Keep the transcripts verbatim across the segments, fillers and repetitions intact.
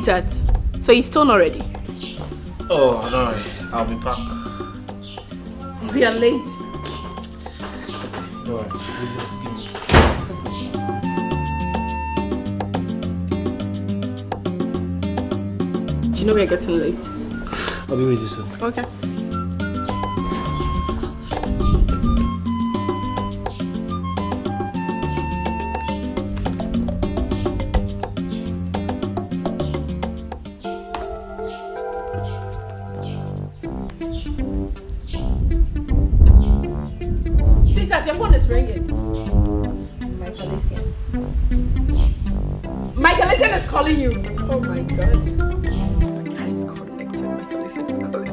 Sweetheart, so you're still not ready? Oh, no, I'll be back. We are late. Don't worry. Do you know we are getting late? I'll be with you soon. Okay. Sweetheart, your phone is ringing. Michael Essien. Michael Essien is calling you. Oh my god. My guy is connected. Michael Essien is calling.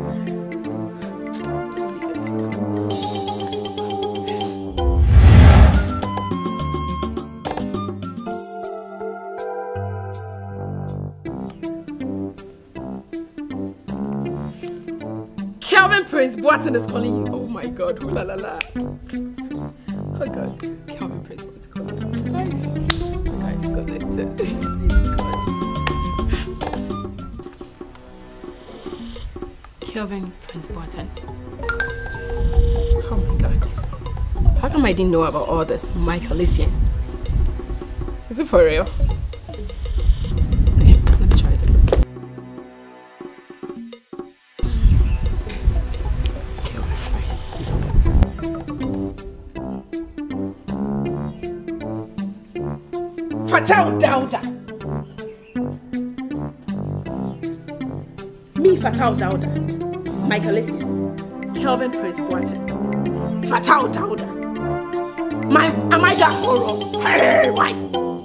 Kelvin Prince Boateng is calling you. Oh my god. Ooh la la la. Oh god. Kelvin Prince Boateng is calling you. Guys, guys connected. God. Kelvin Prince Boateng. Oh my god. How come I didn't know about all this? Michael Essien. Is it for real? Okay, let me try this. Fatal Dauda. Me, Fatal Dauda. Michael Essien. Kelvin Prince Boateng. Fatal Dauda. My, am I that horror? Hey, why?